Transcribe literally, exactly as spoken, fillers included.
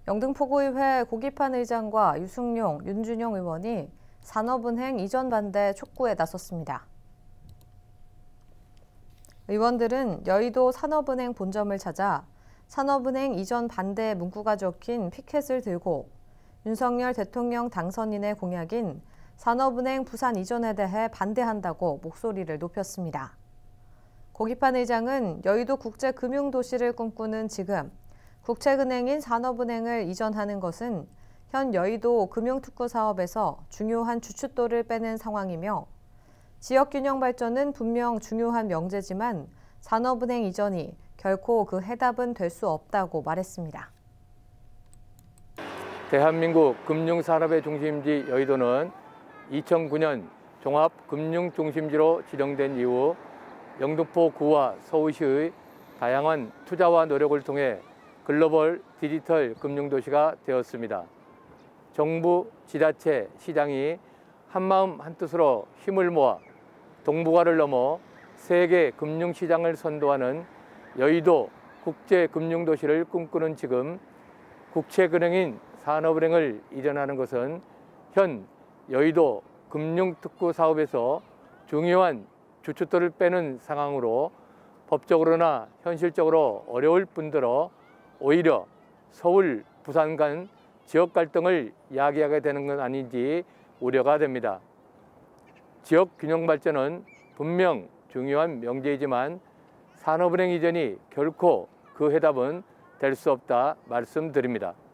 영등포구의회 고기판 의장과 유승용, 윤준영 의원이 산업은행 이전 반대 촉구에 나섰습니다. 의원들은 여의도 산업은행 본점을 찾아 산업은행 이전 반대 문구가 적힌 피켓을 들고 윤석열 대통령 당선인의 공약인 산업은행 부산 이전에 대해 반대한다고 목소리를 높였습니다. 고기판 의장은 여의도 국제금융도시를 꿈꾸는 지금 국책은행인 산업은행을 이전하는 것은 현 여의도 금융특구 사업에서 중요한 주춧돌을 빼는 상황이며 지역균형 발전은 분명 중요한 명제지만 산업은행 이전이 결코 그 해답은 될 수 없다고 말했습니다. 대한민국 금융산업의 중심지 여의도는 이천구 년 종합금융중심지로 지정된 이후 영등포구와 서울시의 다양한 투자와 노력을 통해 글로벌 디지털 금융도시가 되었습니다. 정부, 지자체, 시장이 한마음 한뜻으로 힘을 모아 동북아를 넘어 세계 금융시장을 선도하는 여의도 국제금융도시를 꿈꾸는 지금 국책은행인 산업은행을 이전하는 것은 현 여의도 금융특구 사업에서 중요한 주춧돌을 빼는 상황으로 법적으로나 현실적으로 어려울 뿐더러 오히려 서울, 부산 간 지역 갈등을 야기하게 되는 건 아닌지 우려가 됩니다. 지역 균형 발전은 분명 중요한 명제이지만 산업은행 이전이 결코 그 해답은 될 수 없다 말씀드립니다.